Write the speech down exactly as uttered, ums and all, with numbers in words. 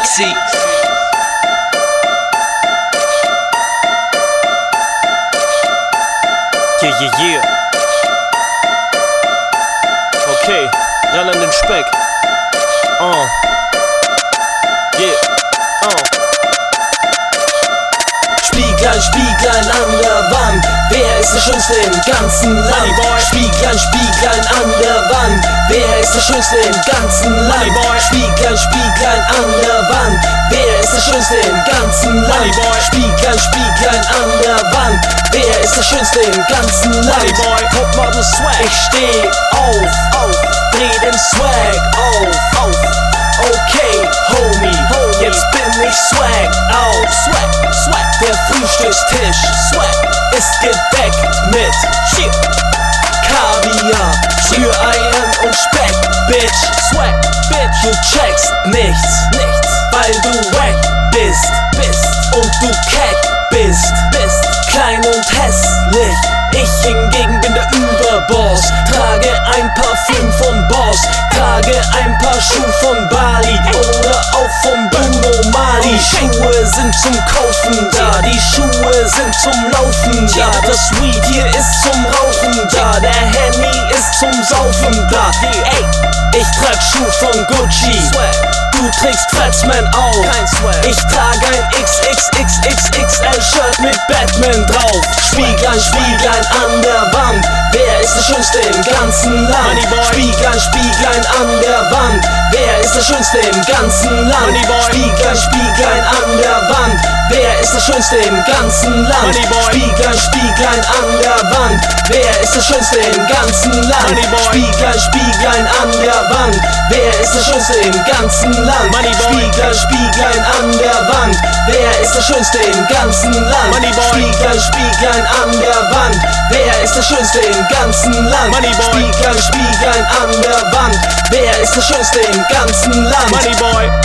sexy. Yeah, yeah, yeah. Okay, ran an den Speck. Uh. Yeah. Uh. Spieglein, Spieglein an der Wand, wer ist der Schönste im ganzen Land? Spieglein, Spieglein an der Wand, wer ist der Schönste im ganzen Land? Spieglein, Spieglein an der Wand, wer ist der Schönste im ganzen Land? Spieglein, Spieglein an der Wand, wer ist der Schönste im ganzen Land? Topmodel Swag. Ich steh auf, auf, dreh den Swag auf, auf. Okay, Homie, jetzt bin ich Swag auf, Swag, Swag. Der Frühstückstisch, Swag, ist gedeckt mit Shit, Kaviar, Rühreiern und Speck, Bitch, Swag, Bitch. Du checkst nichts, nichts, weil du wack bist, bist und du keck bist, bist klein und hässlich. Ich hingegen bin der Überboss, trage ein Parfüm vom Boss, trage ein paar Schuhe von Bali oder auch vom Bruno Mali. Die Schuhe sind zum Kaufen da, die Schuhe sind zum Laufen da, das Weed hier ist zum Rauchen da, der Henny ist zum Saufen da. Ey, ich trag Schuhe von Gucci, du trägst Fatsman auch. Ich trage ein X X X X X L Shirt mit Batman drauf. Spieglein, Spieglein an der Wand, wer ist der Schönste im ganzen Land? Spieglein, Spieglein an der Wand, wer ist der Schönste im ganzen Land? Spieglein, Spieglein an der Wand, wer ist der Schönste im ganzen Land? Spieglein, Spieglein an der Wand, wer ist der Schönste im ganzen Land? Spieglein, Spieglein an der Wand, wer ist der Schönste im ganzen Land? Spieglein, Spieglein an der Wand, wer ist der Schönste im ganzen Land? Spieglein, Spieglein an der Wand, wer ist der Schönste im ganzen Land? Spieglein, Spieglein an der Wand, wer ist der Schönste im ganzen Land? Money boy.